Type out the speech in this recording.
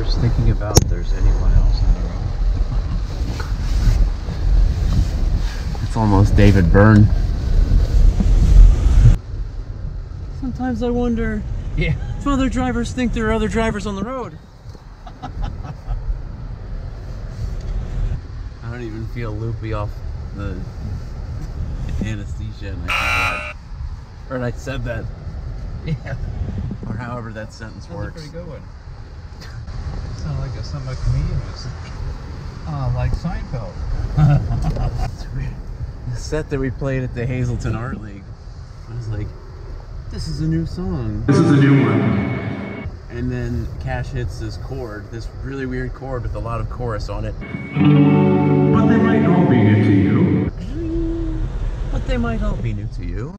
Just thinking about if there's anyone else on the road. It's almost David Byrne. Sometimes I wonder if other drivers think there are other drivers on the road. I don't even feel loopy off the anesthesia, and I said that. Yeah. Or however that sentence works. That's a pretty good one. Sound like some comedian was like Seinfeld. The set that we played at the Hazleton Art League, I was like, this is a new song. This is a new one. And then Cash hits this chord, this really weird chord with a lot of chorus on it. But they might all be new to you. But they might all be new to you.